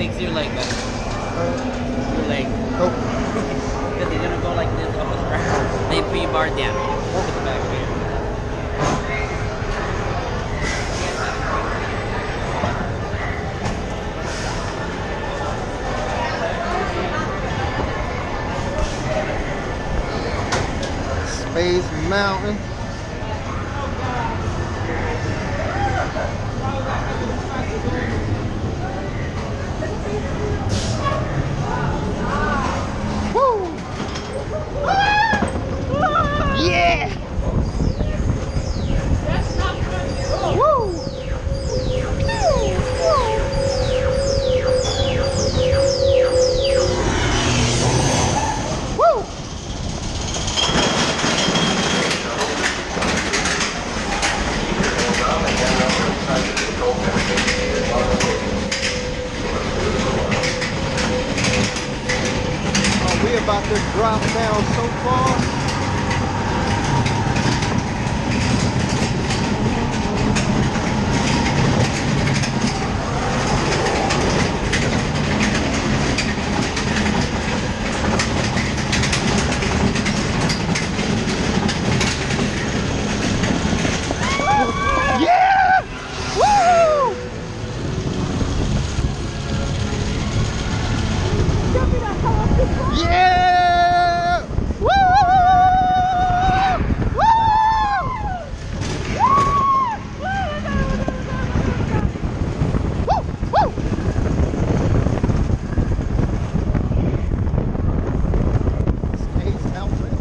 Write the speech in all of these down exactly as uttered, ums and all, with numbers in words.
fix your leg better. Your leg. Oh. Because they're gonna go like this up a strap. They pre-bar down. Put the back here. Space Mountain. Woo! Yeah! Woo! Woo! We about to drop down so far. Yeah! Woo! Yeah! Woo! Woo! Woo! Woo! Space Mountain.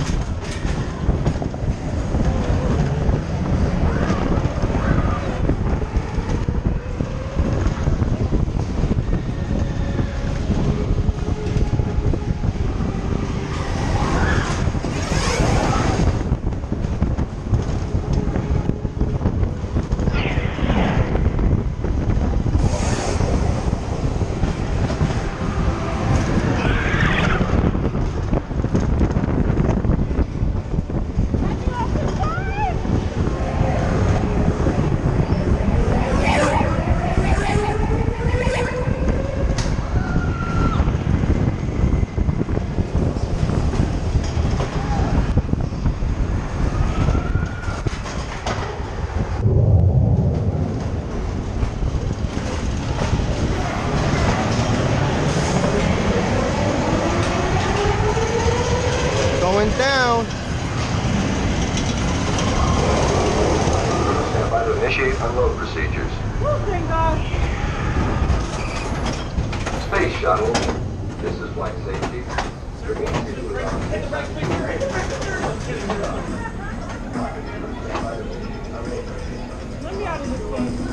Going down. Stand by to initiate unload procedures. Space shuttle. This is flight safety. Let me out of this thing.